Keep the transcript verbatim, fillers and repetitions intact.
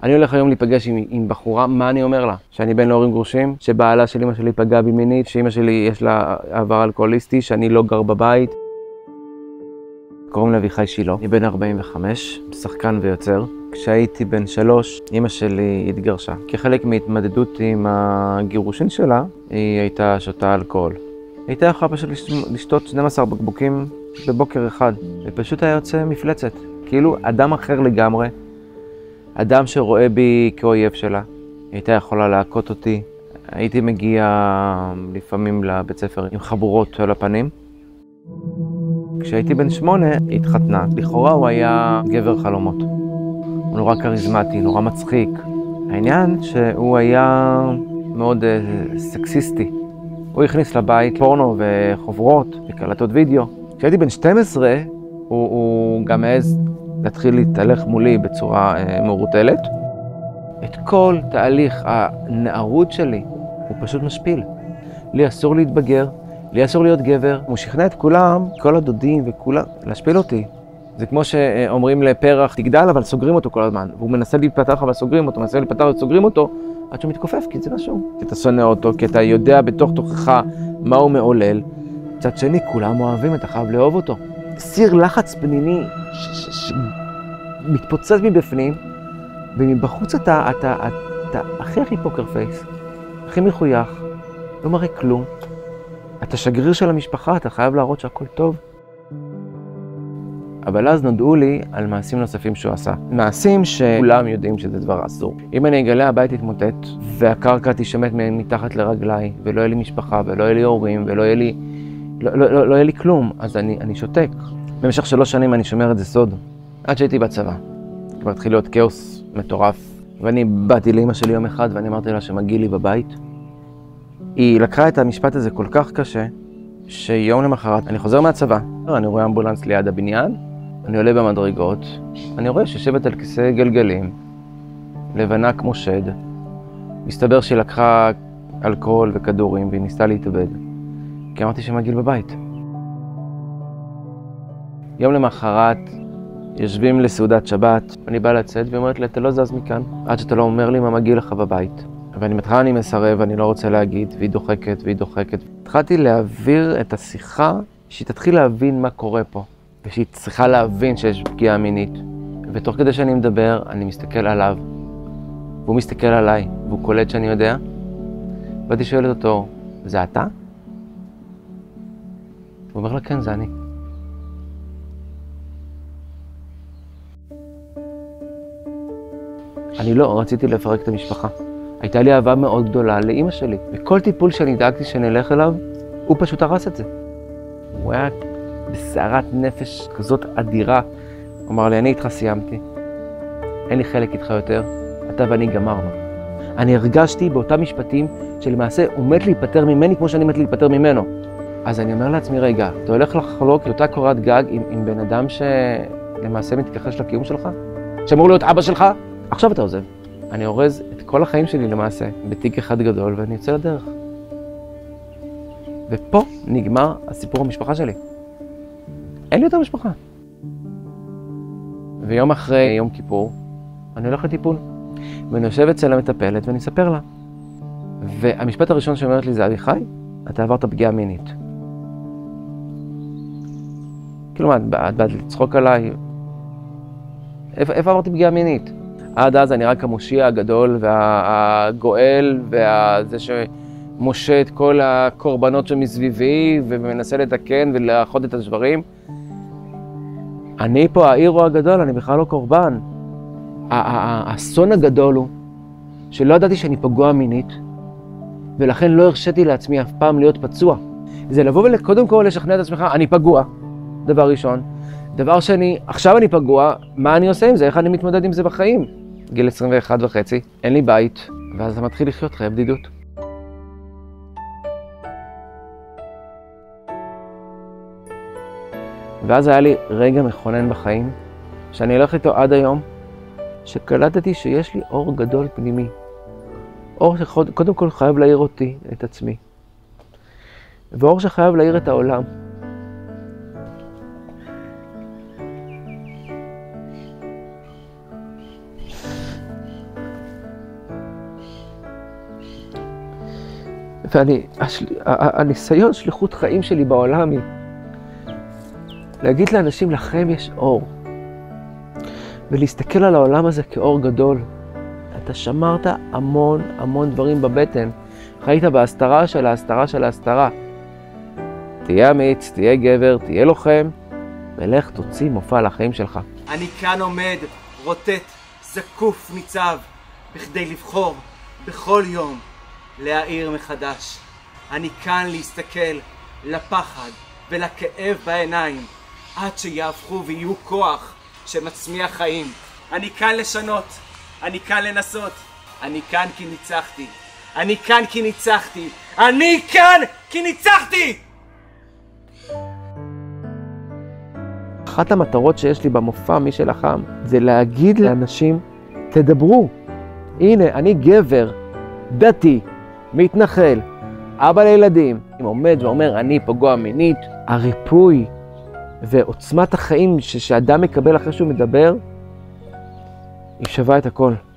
אני הולך היום להיפגש עם, עם בחורה, מה אני אומר לה? שאני בן להורים גרושים, שבעלה של אמא שלי פגע בי מינית, שאמא שלי יש לה עבר אלכוהוליסטי, שאני לא גר בבית. קוראים לי אביחי שילה, אני בן ארבעים וחמש, שחקן ויוצר. כשהייתי בן שלוש, אמא שלי התגרשה. כחלק מהתמודדות עם הגירושין שלה, היא הייתה שותה אלכוהול. היא הייתה יכולה פשוט לשתות שנים עשר בקבוקים בבוקר אחד, ופשוט היה יוצא מפלצת. כאילו אדם אחר לגמרי, אדם שרואה בי כאויב שלה. היא הייתה יכולה להכות אותי. הייתי מגיע לפעמים לבית ספר עם חבורות על הפנים. כשהייתי בן שמונה, היא התחתנה. לכאורה הוא היה גבר חלומות. הוא נורא קריזמטי, נורא מצחיק. העניין שהוא היה מאוד uh, סקסיסטי. הוא הכניס לבית פורנו וחוברות וקלטות וידאו. כשהייתי בן שתים עשרה, הוא, הוא גם העז להתחיל להתהלך מולי בצורה uh, מעורטלת. את כל תהליך הנערות שלי הוא פשוט משפיל. לי אסור להתבגר, לי אסור להיות גבר. הוא שכנע את כולם, כל הדודים וכולם, להשפיל אותי. זה כמו שאומרים לפרח, תגדל, אבל סוגרים אותו כל הזמן. והוא מנסה להתפתח, אבל סוגרים אותו, מנסה להתפתח וסוגרים אותו, עד שהוא מתכופף, כי זה משהו. כי אתה שונא אותו, כי אתה יודע בתוך תוכך מה הוא מעולל. מצד שני, כולם אוהבים, אתה חייב לאהוב אותו. סיר לחץ פנימי שמתפוצץ מבפנים, ומבחוץ אתה, אתה, אתה, אתה הכי הכי פוקר פייס, הכי מחוייך, לא מראה כלום. אתה שגריר של המשפחה, אתה חייב להראות שהכל טוב. אבל אז נודעו לי על מעשים נוספים שהוא עשה. מעשים שכולם יודעים שזה דבר אסור. אם אני אגלה הבית יתמוטט, והקרקע תשמט מתחת לרגליי, ולא יהיה לי משפחה, ולא יהיה לי הורים, ולא יהיה לי, לא, לא, לא, לא יהיה לי כלום, אז אני, אני שותק. במשך שלוש שנים אני שומר את זה סוד. עד שהייתי בצבא. כבר התחיל להיות כאוס מטורף. ואני באתי לאמא שלי יום אחד, ואני אמרתי לה שמגיע לי בבית. היא לקחה את המשפט הזה כל כך קשה, שיום למחרת אני חוזר מהצבא. אני רואה אמבולנס ליד הבניין, אני עולה במדרגות, אני רואה שיושבת על כיסא גלגלים, לבנה כמו שד. מסתבר שהיא לקחה אלכוהול וכדורים והיא ניסתה להתאבד. כי אמרתי שמגיע בבית. יום למחרת יושבים לסעודת שבת, אני בא לצאת ואומרת לי, אתה לא זז מכאן, עד שאתה לא אומר לי מה מגיע לך בבית. ואני מתחילה, אני מסרב, אני לא רוצה להגיד, והיא דוחקת והיא דוחקת. התחלתי להעביר את השיחה, שהיא תתחיל להבין מה קורה פה, ושהיא צריכה להבין שיש פגיעה מינית. ותוך כדי שאני מדבר, אני מסתכל עליו, והוא מסתכל עליי, והוא קולט שאני יודע. ואני שואלת אותו, זה אתה? הוא אומר לה, כן, זה אני. אני לא רציתי לפרק את המשפחה. הייתה לי אהבה מאוד גדולה לאמא שלי. וכל טיפול שאני דאגתי שנלך אליו, הוא פשוט הרס את זה. הוא היה בסערת נפש כזאת אדירה. הוא אמר לי, אני איתך סיימתי. אין לי חלק איתך יותר. אתה ואני גמרנו. אני הרגשתי באותם משפטים שלמעשה הוא מת להיפטר ממני כמו שאני מת להיפטר ממנו. אז אני אומר לעצמי, רגע, אתה הולך לחלוק את אותה קורת גג עם, עם בן אדם שלמעשה מתכחש לקיום שלך? שאמור להיות אבא שלך? עכשיו אתה עוזב. אני אורז את כל החיים שלי למעשה בתיק אחד גדול ואני יוצא לדרך. ופה נגמר הסיפור המשפחה שלי. אין לי יותר משפחה. ויום אחרי יום כיפור, אני הולך לטיפול. ואני יושב אצל המטפלת ואני אספר לה. והמשפט הראשון שאומרת לי זה, אביחי, אתה עברת פגיעה מינית. כאילו מה, את באת לצחוק עליי? איפה, איפה עברתי פגיעה מינית? עד אז אני רק המושיע הגדול והגואל וזה שמשה את כל הקורבנות שמסביבי ומנסה לתקן ולאחות את השברים. אני פה האירו הגדול, אני בכלל לא קורבן. האסון הגדול הוא שלא ידעתי שאני פגוע מינית ולכן לא הרשיתי לעצמי אף פעם להיות פצוע. זה לבוא וקודם כל לשכנע את עצמך, אני פגוע, דבר ראשון. דבר שני, עכשיו אני פגוע, מה אני עושה עם זה? איך אני מתמודד עם זה בחיים? גיל עשרים ואחת וחצי, אין לי בית, ואז אתה מתחיל לחיות חיי בדידות. ואז היה לי רגע מכונן בחיים, שאני הולך איתו עד היום, שקלטתי שיש לי אור גדול פנימי. אור שקודם כל חייב להאיר אותי, את עצמי. ואור שחייב להאיר את העולם. ואני, השל... הניסיון שליחות חיים שלי בעולם היא להגיד לאנשים, לכם יש אור. ולהסתכל על העולם הזה כאור גדול. אתה שמרת המון המון דברים בבטן. חיית בהסתרה של ההסתרה של ההסתרה. תהיה אמיץ, תהיה גבר, תהיה לוחם, ולך תוציא מופע לחיים שלך. אני כאן עומד, רוטט, זקוף ניצב, בכדי לבחור בכל יום להאיר מחדש. אני כאן להסתכל לפחד ולכאב בעיניים, עד שיהפכו ויהיו כוח שמצמיח חיים. אני כאן לשנות, אני כאן לנסות, אני כאן כי ניצחתי. אני כאן כי ניצחתי. אני כאן כי ניצחתי! אחת המטרות שיש לי במופע מי שלחם זה להגיד לאנשים, תדברו. הנה, אני גבר, דתי, מתנחל, אבא לילדים. אם עומד ואומר, אני פגוע מינית, הריפוי ועוצמת החיים שאדם מקבל אחרי שהוא מדבר, היא שווה את הכל.